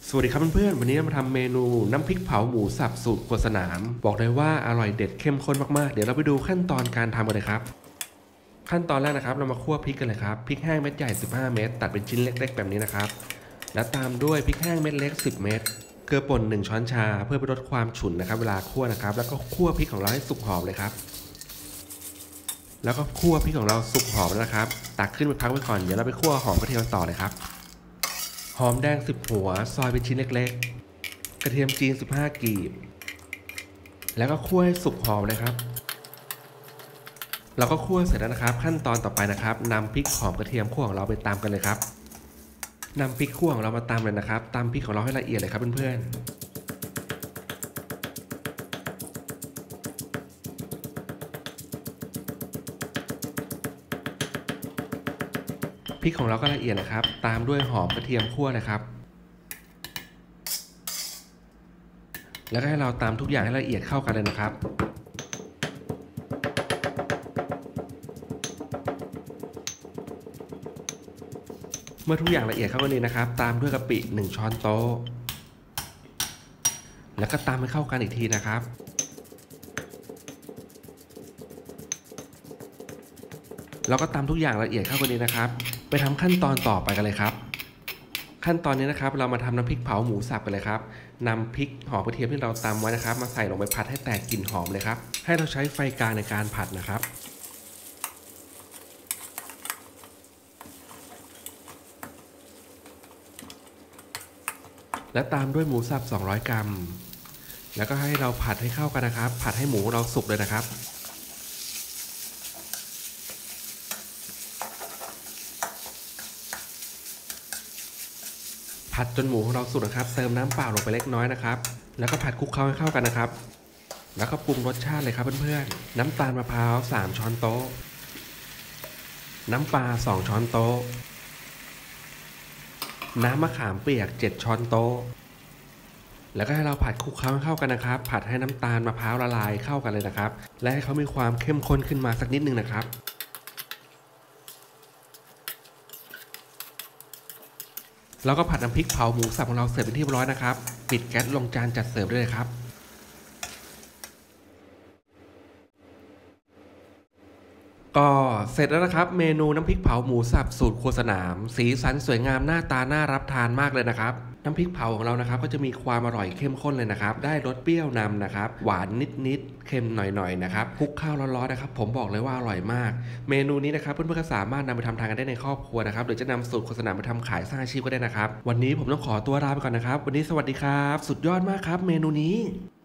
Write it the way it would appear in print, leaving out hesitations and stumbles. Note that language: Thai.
สวัสดีครับเพื่อนๆวันนี้เรามาทำเมนูน้ำพริกเผาหมูสับสูตรครัวสนามบอกเลยว่าอร่อยเด็ดเข้มข้นมากๆเดี๋ยวเราไปดูขั้นตอนการทำกันเลยครับขั้นตอนแรกนะครับเรามาคั่วพริกกันเลยครับพริกแห้งเม็ดใหญ่15เม็ดตัดเป็นชิ้นเล็กๆแบบนี้นะครับแล้วตามด้วยพริกแห้งเม็ดเล็ก10เม็ดเกลือป่น1ช้อนชาเพื่อไปลดความฉุนนะครับเวลาคั่วนะครับแล้วก็คั่วพริกของเราให้สุกหอมเลยครับแล้วก็คั่วพริกของเราสุกหอมแล้วนะครับตักขึ้นไปพักไว้ก่อนเดี๋ยวเราไปคั่วหอมกระเทียมต่อเลยครับหอมแดง10หัวซอยเป็นชิ้นเล็กๆกระเทียมจีน15กีบแล้วก็คั่วให้สุกหอมเลยครับเราก็คั่วเสร็จแล้วนะครับขั้นตอนต่อไปนะครับนำพริกหอมกระเทียมคั่วของเราไปตำกันเลยครับนำพริกคั่วของเรามาตำเลยนะครับตำพริกของเราให้ละเอียดเลยครับเพื่อนๆพริกของเราก็ละเอียดนะครับตามด้วยหอมกระเทียมคั่วนะครับแล้วก็ให้เราตำทุกอย่างให้ละเอียดเข้ากันเลยนะครับเมื่อทุกอย่างละเอียดเข้ากันดีนะครับตามด้วยกะปิ1ช้อนโต๊ะแล้วก็ตามให้เข้ากันอีกทีนะครับแล้วก็ตามทุกอย่างละเอียดเข้ากันดีนะครับไปทำขั้นตอนต่อไปกันเลยครับขั้นตอนนี้นะครับเรามาทำน้ำพริกเผาหมูสับกันเลยครับนำพริกหอมกระเทียมที่เราตำไว้นะครับมาใส่ลงไปผัดให้แตกกลิ่นหอมเลยครับให้เราใช้ไฟกลางในการผัดนะครับและตามด้วยหมูสับ200 กรัมแล้วก็ให้เราผัดให้เข้ากันนะครับผัดให้หมูเราสุกเลยนะครับผัดจนหมูของเราสุกนะครับเติมน้ำเปล่าลงไปเล็กน้อยนะครับแล้วก็ผัดคลุกเคล้าให้เข้ากันนะครับแล้วก็ปรุงรสชาติเลยครับเพื่อนๆน้ำตาลมะพร้าว3ช้อนโต๊ะน้ำปลา2ช้อนโต๊ะน้ำมะขามเปียก7ช้อนโต๊ะแล้วก็ให้เราผัดคลุกเคล้าให้เข้ากันนะครับผัดให้น้ำตาลมะพร้าวละลายเข้ากันเลยนะครับและให้เขามีความเข้มข้นขึ้นมาสักนิดนึงนะครับแล้วก็ผัดน้ำพริกเผาหมูสับของเราเสร็จเป็นที่เรียบร้อยนะครับปิดแก๊สลงจานจัดเสิร์ฟได้เลยครับก็เสร็จแล้วนะครับเมนูน้ำพริกเผาหมูสับสูตรครัวสนามสีสันสวยงามหน้าตาน่ารับทานมากเลยนะครับน้ำพริกเผาของเรานะครับก็จะมีความอร่อยเข้มข้นเลยนะครับได้รสเปรี้ยวนำนะครับหวานนิดๆเค็มหน่อยๆนะครับคลุกข้าวร้อนๆนะครับผมบอกเลยว่าอร่อยมากเมนูนี้นะครับเพื่อนๆก็สามารถนำไปทำทานกันได้ในครอบครัวนะครับหรือจะนำสูตรครัวสนามไปทำขายสร้างอาชีพก็ได้นะครับวันนี้ผมต้องขอตัวลาไปก่อนนะครับวันนี้สวัสดีครับสุดยอดมากครับเมนูนี้